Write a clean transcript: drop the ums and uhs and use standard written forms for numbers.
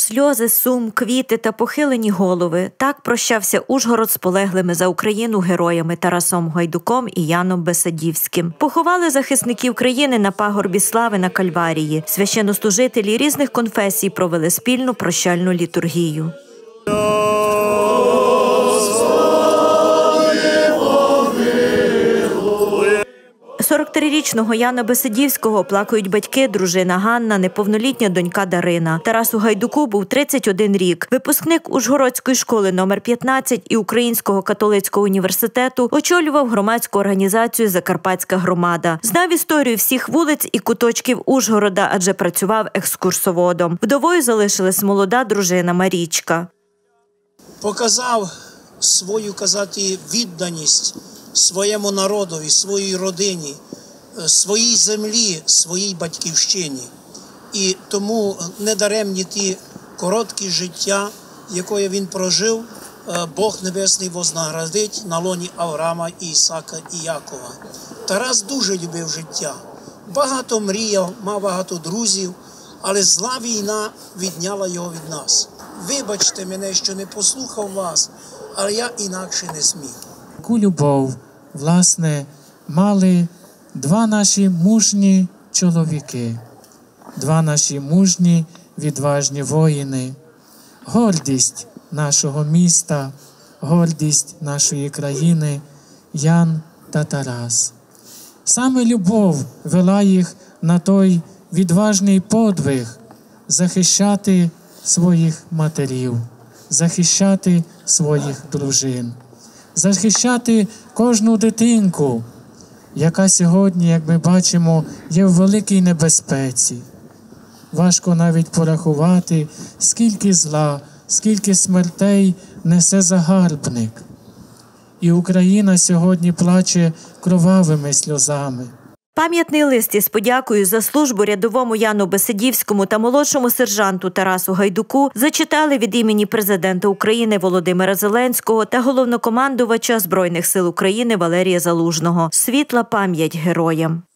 Сльози, сум, квіти та похилені голови. Так прощався Ужгород з полеглими за Україну героями Тарасом Гайдуком і Яном Бесадівським. Поховали захисників країни на пагорбі слави на Кальварії. Священнослужителі різних конфесій провели спільну прощальну літургію. 43-річного Яна Бесадівського оплакують батьки, дружина Ганна, неповнолітня донька Дарина. Тарасу Гайдуку був 31 рік. Випускник Ужгородської школи номер 15 і Українського католицького університету, очолював громадську організацію «Закарпатська громада». Знав історію всіх вулиць і куточків Ужгорода, адже працював екскурсоводом. Вдовою залишилась молода дружина Марічка. Показав свою, відданість своєму народові, своїй родині, своїй землі, своїй батьківщині. І тому недаремні ті короткі життя, яке він прожив, Бог Небесний вознаградить на лоні Авраама, Ісака і Якова. Тарас дуже любив життя, багато мріяв, мав багато друзів, але зла війна відняла його від нас. Вибачте мене, що не послухав вас, але я інакше не зміг. Таку любов, власне, мали два наші мужні чоловіки, два наші мужні, відважні воїни, гордість нашого міста, гордість нашої країни Ян та Тарас. Саме любов вела їх на той відважний подвиг захищати своїх матерів, захищати своїх дружин, захищати кожну дитинку, яка сьогодні, як ми бачимо, є в великій небезпеці. Важко навіть порахувати, скільки зла, скільки смертей несе загарбник. І Україна сьогодні плаче кровавими сльозами. Пам'ятний лист із подякою за службу рядовому Яну Бесадівському та молодшому сержанту Тарасу Гайдуку зачитали від імені президента України Володимира Зеленського та головнокомандувача Збройних сил України Валерія Залужного. Світла пам'ять героям.